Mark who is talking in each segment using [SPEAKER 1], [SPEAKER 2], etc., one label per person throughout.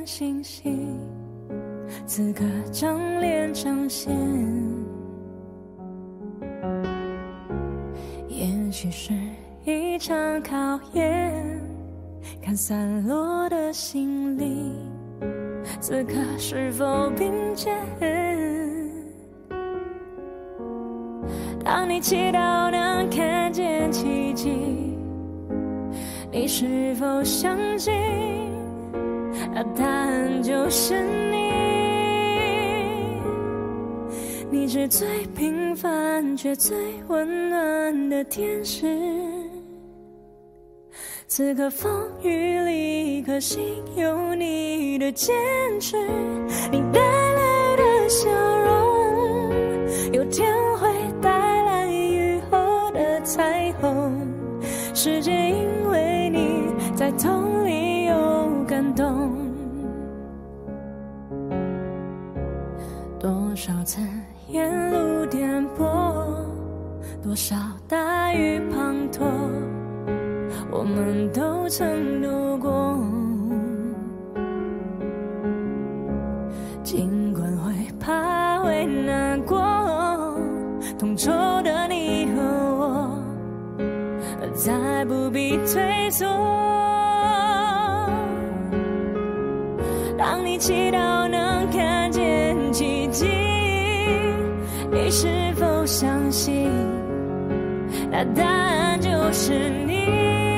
[SPEAKER 1] 清晰，此刻张脸彰显。也许是一场考验，看散落的心灵，此刻是否并肩？当你祈祷能看见奇迹，你是否相信那答案就是你？你是最平凡却最温暖的天使，此刻风雨里可心有你的坚持，你带来的笑容有天会带来雨后的彩虹，世界因为你在痛里有感动。多少次沿路颠簸，多少大雨滂沱，我们都曾度过。尽管会怕会难过，同仇的你和我再不必退缩。当你祈祷能看见奇迹，你是否相信那答案就是你？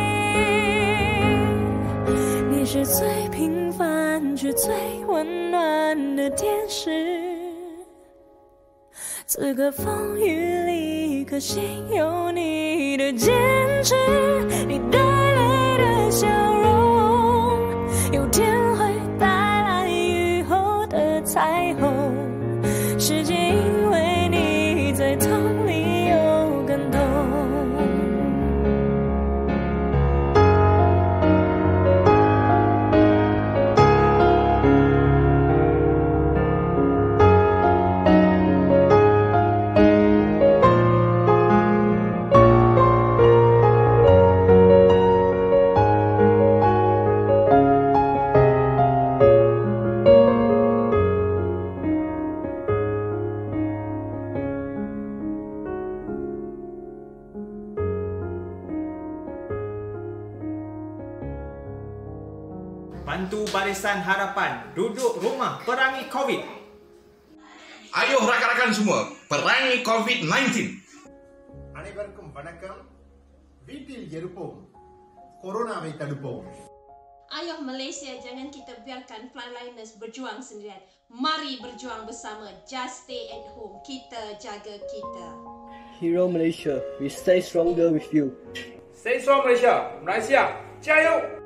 [SPEAKER 1] 你是最平凡却最温暖的天使，此刻风雨里可心有你的坚持，你带来的笑容有天会带来雨后的彩虹，世界因为你在痛里有感动。
[SPEAKER 2] Bantu Barisan Harapan duduk rumah perangi COVID.
[SPEAKER 3] Ayo rakan-rakan semua, perangi COVID-19.
[SPEAKER 4] அனைவருக்கும் வணக்கம். வீட்டில் இருப்போம், கொரோனாவை தடுப்போம்.
[SPEAKER 5] Ayo Malaysia, jangan kita biarkan frontliners berjuang sendirian. Mari berjuang bersama. Just stay at home. Kita jaga kita.
[SPEAKER 6] Hero Malaysia, we stay stronger with you.
[SPEAKER 7] Stay strong Malaysia. Malaysia, 加油!